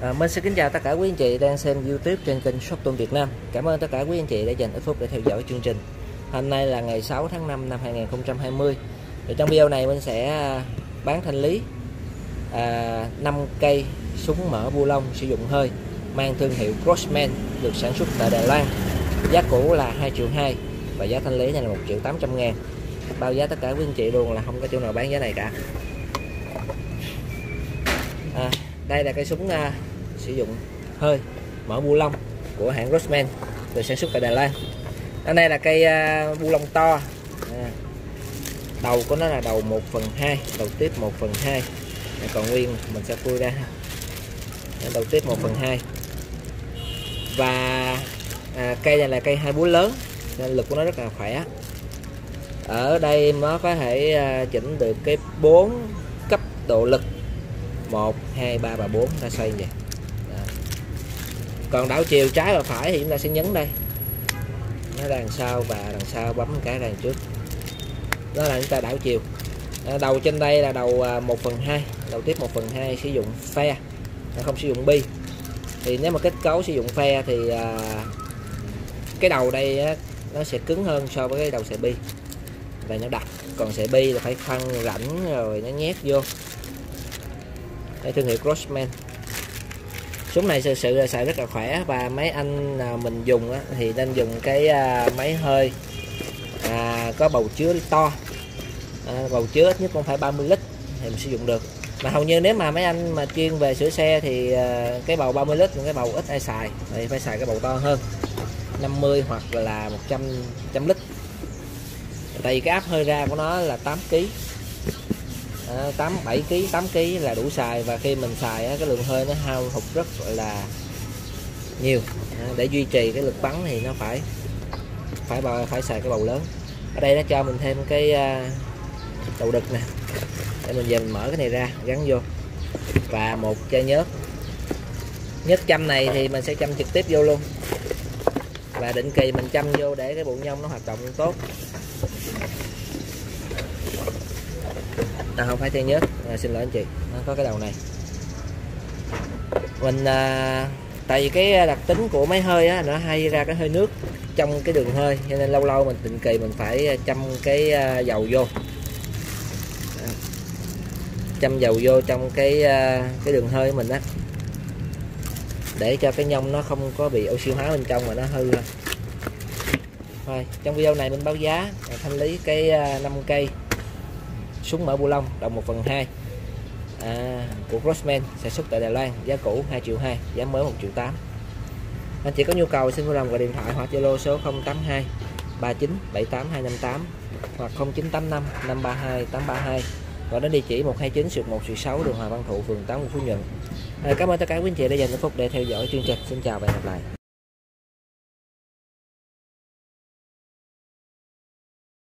Mình xin kính chào tất cả quý anh chị đang xem YouTube trên kênh Shop Tôn Việt Nam. Cảm ơn tất cả quý anh chị đã dành ít phút để theo dõi chương trình. Hôm nay là ngày 6 tháng 5 năm 2020. Thì trong video này mình sẽ bán thanh lý 5 cây súng mở bu lông sử dụng hơi mang thương hiệu Grossman, được sản xuất tại Đài Loan. Giá cũ là 2,2 triệu và giá thanh lý này là 1.800.000. Bao giá tất cả quý anh chị luôn, là không có chỗ nào bán giá này cả. Đây là cây súng sử dụng hơi mở bu lông của hãng Grossman, được sản xuất tại Đài Loan. Ở đây là cây bu lông to. Đầu của nó là đầu 1/2, đầu tiếp 1/2. Còn nguyên mình sẽ khui ra. Đầu tiếp 1/2. Và cây này là cây 2 búa lớn nên lực của nó rất là khỏe. Ở đây nó có thể chỉnh được cái 4 cấp độ lực, 1, 2, 3 và 4 ta xoay vậy. Đó. Còn đảo chiều trái và phải thì chúng ta sẽ nhấn đây, nó đằng sau và đằng sau bấm cái đằng trước, đó là chúng ta đảo chiều. Đầu trên đây là đầu 1/2, đầu tiếp 1/2 sử dụng phe, không sử dụng bi. Thì nếu mà kết cấu sử dụng phe thì cái đầu đây nó sẽ cứng hơn so với cái đầu sợi bi, và nó đặc. Còn sợi bi là phải khoan rãnh rồi nó nhét vô. Đây, thương hiệu Grossman. Súng này sự là xài rất là khỏe, và mấy anh nào mình dùng thì nên dùng cái máy hơi có bầu chứa to, bầu chứa ít nhất cũng phải 30 lít thì mình sử dụng được. Mà hầu như nếu mà mấy anh mà chuyên về sửa xe thì cái bầu 30 lít, cái bầu ít ai xài, thì phải xài cái bầu to hơn, 50 hoặc là 100 lít. Tại vì cái áp hơi ra của nó là 8 kg, 7 kg, 8 kg là đủ xài. Và khi mình xài cái lượng hơi nó hao hụt rất là nhiều. Để duy trì cái lực bắn thì nó phải xài cái bầu lớn. Ở đây nó cho mình thêm cái đầu đực nè, để mình về mình mở cái này ra gắn vô, và một chai nhớt. Nhớt châm này thì mình sẽ châm trực tiếp vô luôn, và định kỳ mình châm vô để cái bộ nhông nó hoạt động tốt. Không phải chai nhớt, xin lỗi anh chị, nó có cái đầu này. Mình tại vì cái đặc tính của máy hơi nó hay ra cái hơi nước trong cái đường hơi, cho nên lâu lâu mình định kỳ mình phải châm cái dầu vô, châm dầu vô trong cái đường hơi của mình á, để cho cái nhông nó không có bị oxy hóa bên trong mà nó hư. Rồi, trong video này mình báo giá thanh lý cái 5 cây súng mở bu lông đầu 1/2 của Grossman, sản xuất tại Đài Loan. Giá cũ 2,2 triệu, giá mới 1,8 triệu. Anh chị có nhu cầu xin vui lòng gọi điện thoại hoặc Zalo số 082 39 78 258 hoặc 0985 532 832, và đến địa chỉ 129/1/6 đường Hòa Văn Thụ, phường 8, quận Phú Nhuận. Cảm ơn tất cả quý anh chị đã dành phút để theo dõi chương trình. Xin chào và hẹn gặp lại.